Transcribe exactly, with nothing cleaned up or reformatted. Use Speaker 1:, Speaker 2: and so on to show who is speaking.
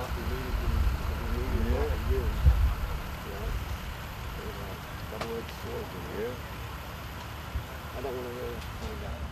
Speaker 1: if we needed to, if we needed
Speaker 2: Yeah.
Speaker 1: that again. You know, it's a double-edged sword. You know?
Speaker 2: Yeah.
Speaker 1: I don't want to really find out.